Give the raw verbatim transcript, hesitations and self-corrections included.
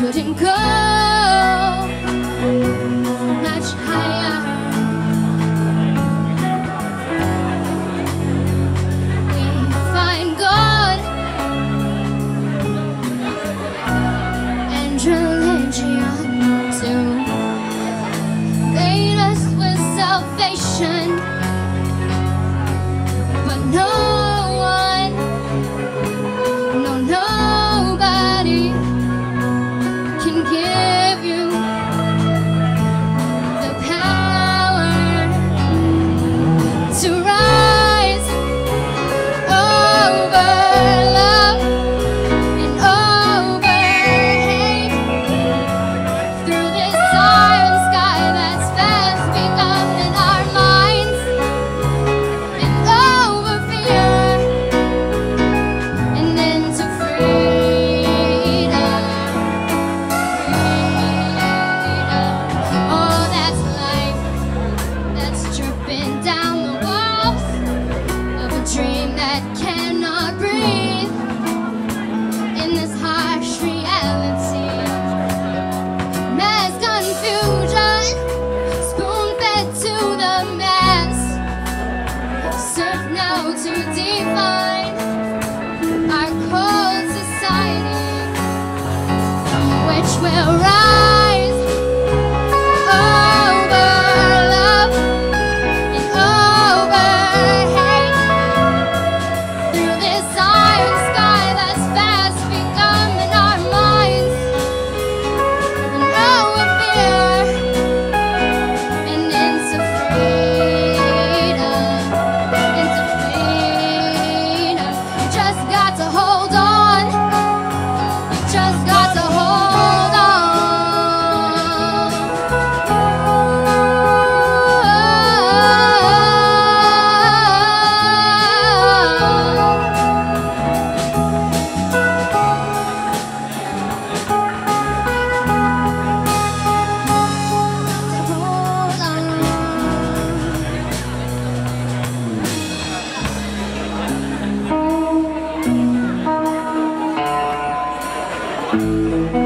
couldn't go much higher. We find God and religion to aid us with salvation, but no one, no nobody can give you the power to rise over love and over hate through this iron sky that's fast becoming our minds, and over fear and into freedom. Oh, that's life that's dripping down the walls of a dream that cannot breathe in this harsh reality. Mass confusion, spoon-fed to the mass, serve now to define our cold society, from which we'll rise over love and over hate through this iron sky that's fast becoming our minds, and over fear and into freedom, into freedom. You just got to hold on. You just got to hold on. Hold on.